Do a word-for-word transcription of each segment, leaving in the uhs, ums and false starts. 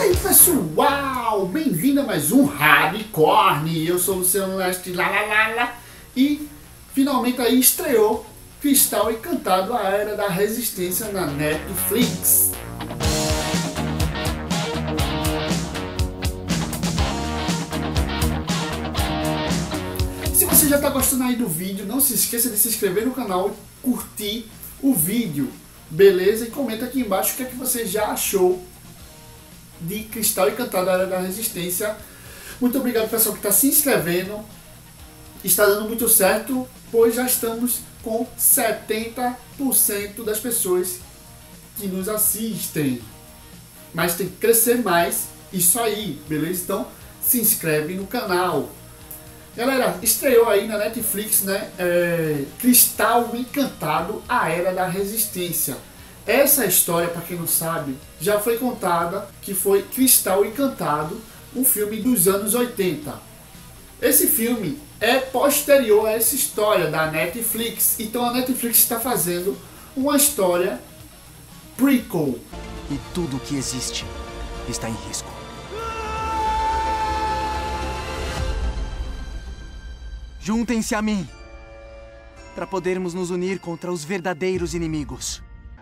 aí pessoal, bem-vindo a mais um Hardcore. Eu sou o Luciano Leste, lá, lá, lá, lá. E finalmente aí estreou Cristal Encantado, a Era da Resistência na Netflix. Se você já está gostando aí do vídeo, não se esqueça de se inscrever no canal e curtir o vídeo, beleza? E comenta aqui embaixo o que é que você já achou de Cristal Encantado, a Era da Resistência. Muito obrigado pessoal que está se inscrevendo, está dando muito certo, pois já estamos com setenta por cento das pessoas que nos assistem, mas tem que crescer mais isso aí, beleza? Então se inscreve no canal. Galera, estreou aí na Netflix, né, é, Cristal Encantado, a Era da Resistência. Essa história, para quem não sabe, já foi contada, que foi Cristal Encantado, um filme dos anos oitenta. Esse filme é posterior a essa história da Netflix, então a Netflix está fazendo uma história prequel. E tudo que existe está em risco. Juntem-se a mim, para podermos nos unir contra os verdadeiros inimigos.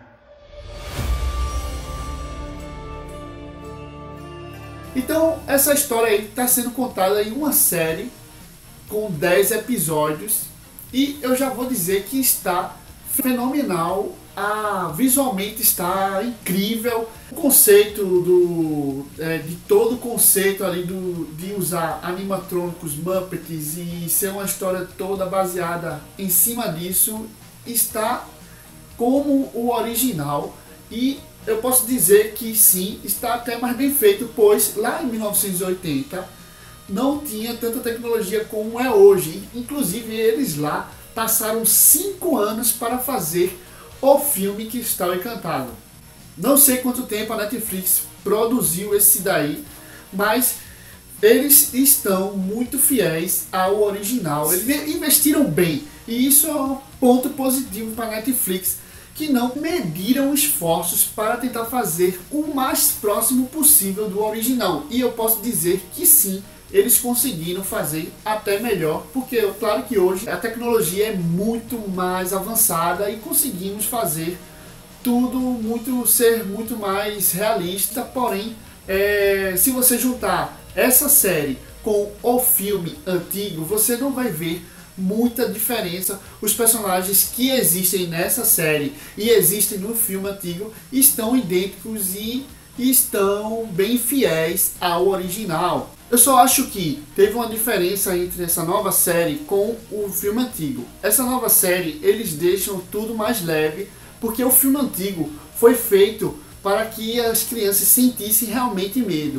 Então, essa história aí está sendo contada em uma série com dez episódios e eu já vou dizer que está fenomenal, ah, visualmente está incrível. O conceito do, é, de todo o conceito ali do, de usar animatrônicos, Muppets e ser uma história toda baseada em cima disso está como o original. E eu posso dizer que sim, está até mais bem feito, pois lá em mil novecentos e oitenta não tinha tanta tecnologia como é hoje. Inclusive eles lá passaram cinco anos para fazer o filme Cristal Encantado. Não sei quanto tempo a Netflix produziu esse daí, mas eles estão muito fiéis ao original. Eles investiram bem e isso é um ponto positivo para a Netflix, que não mediram esforços para tentar fazer o mais próximo possível do original. E eu posso dizer que sim, eles conseguiram fazer até melhor, porque claro que hoje a tecnologia é muito mais avançada e conseguimos fazer tudo muito ser muito mais realista. Porém, é, se você juntar essa série com o filme antigo, você não vai ver muita diferença. Os personagens que existem nessa série e existem no filme antigo estão idênticos e estão bem fiéis ao original. Eu só acho que teve uma diferença entre essa nova série com o filme antigo. Essa nova série eles deixam tudo mais leve, porque o filme antigo foi feito para que as crianças sentissem realmente medo.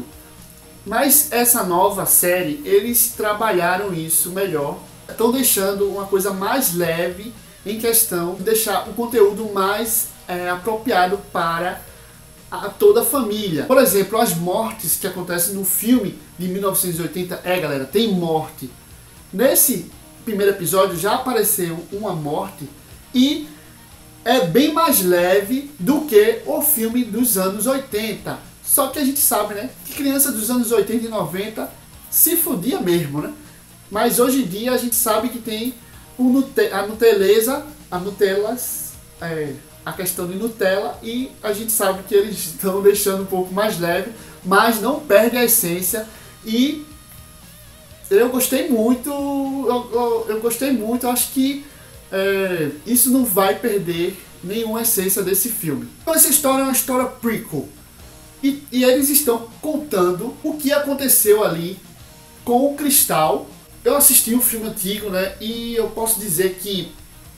Mas essa nova série eles trabalharam isso melhor. Estão deixando uma coisa mais leve em questão de deixar o conteúdo mais é, apropriado para a toda a família. Por exemplo, as mortes que acontecem no filme de mil novecentos e oitenta, é galera, tem morte. Nesse primeiro episódio já apareceu uma morte e é bem mais leve do que o filme dos anos oitenta. Só que a gente sabe, né, que criança dos anos oitenta e noventa se fudia mesmo, né? Mas hoje em dia a gente sabe que tem o Nute a Nuteleza, a Nutelas, é, a questão de Nutella, e a gente sabe que eles estão deixando um pouco mais leve, mas não perde a essência. E eu gostei muito, eu, eu, eu gostei muito, eu acho que é, isso não vai perder nenhuma essência desse filme. Então essa história é uma história prequel, e, e eles estão contando o que aconteceu ali com o Cristal. Eu assisti o filme antigo, né, e eu posso dizer que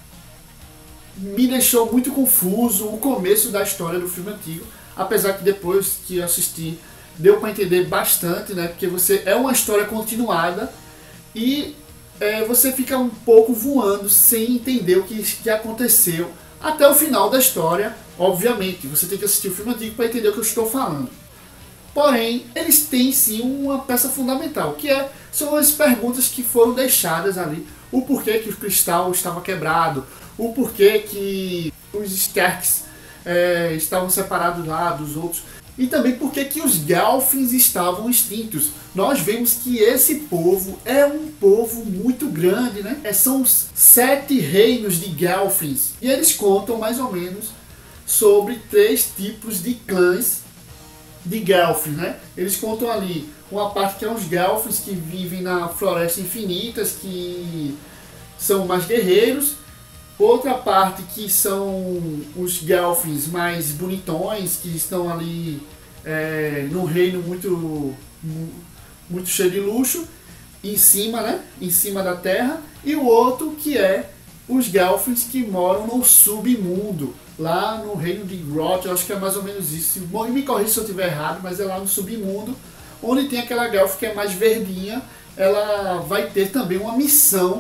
me deixou muito confuso o começo da história do filme antigo, apesar que depois que eu assisti deu para entender bastante, né, porque você é uma história continuada e é, você fica um pouco voando sem entender o que, que aconteceu até o final da história. Obviamente, você tem que assistir o filme antigo para entender o que eu estou falando. Porém, eles têm sim uma peça fundamental, que é, são as perguntas que foram deixadas ali. O porquê que o cristal estava quebrado, o porquê que os Starks é, estavam separados lá dos outros. e também por que que os Gelflings estavam extintos. Nós vemos que esse povo é um povo muito grande, né? É, são sete reinos de Gelflings, e eles contam mais ou menos sobre três tipos de clãs de Gelflings, né? Eles contam ali uma parte que é os Gelflings que vivem na Floresta Infinitas, que são mais guerreiros. Outra parte que são os Gelflings mais bonitões, que estão ali é, num reino muito, muito cheio de luxo, em cima, né? Em cima da terra. E o outro que é os Gelflings que moram no submundo, lá no reino de Groth. Eu acho que é mais ou menos isso. Bom, me corrija se eu estiver errado, mas é lá no submundo, onde tem aquela Gelf que é mais verdinha. Ela vai ter também uma missão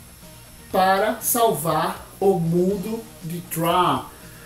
para salvar o mundo de Thra.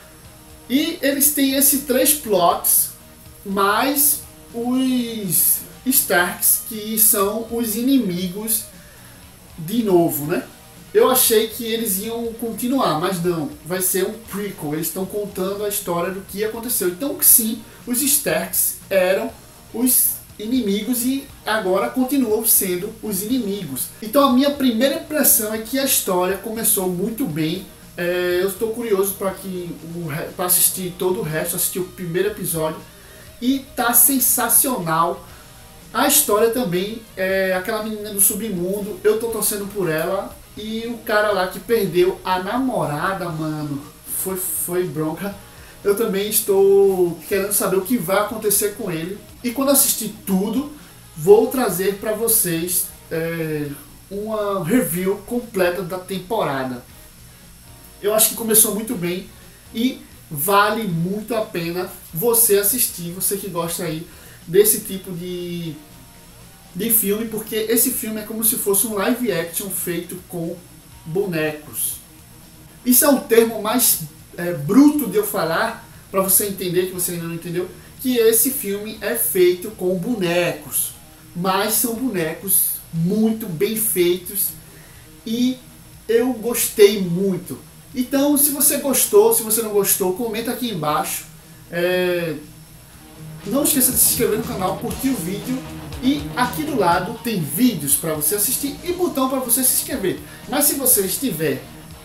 E eles têm esses três plots, mais os Starks, que são os inimigos de novo, né? Eu achei que eles iam continuar, mas não, vai ser um prequel. Eles estão contando a história do que aconteceu. Então sim, os Starks eram os inimigos e agora continuam sendo os inimigos. Então a minha primeira impressão é que a história começou muito bem. É, eu estou curioso para que para assistir todo o resto, assistir o primeiro episódio, e tá sensacional. A história também, é, aquela menina do submundo, eu tô torcendo por ela, e o cara lá que perdeu a namorada, mano, foi, foi bronca. Eu também estou querendo saber o que vai acontecer com ele. E quando assistir tudo, vou trazer para vocês é, uma review completa da temporada. Eu acho que começou muito bem e vale muito a pena você assistir, você que gosta aí desse tipo de, de filme, porque esse filme é como se fosse um live action feito com bonecos. Isso é um termo mais é, bruto de eu falar, para você entender, que você ainda não entendeu, que esse filme é feito com bonecos, mas são bonecos muito bem feitos e eu gostei muito. Então, se você gostou, se você não gostou, comenta aqui embaixo. É... Não esqueça de se inscrever no canal, curtir o vídeo, e aqui do lado tem vídeos para você assistir e botão para você se inscrever. Mas se você estiver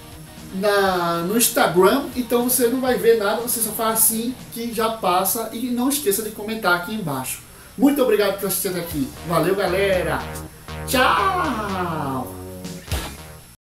na, no Instagram, então você não vai ver nada, você só faz assim que já passa, e não esqueça de comentar aqui embaixo. Muito obrigado por assistir aqui. Valeu, galera. Tchau!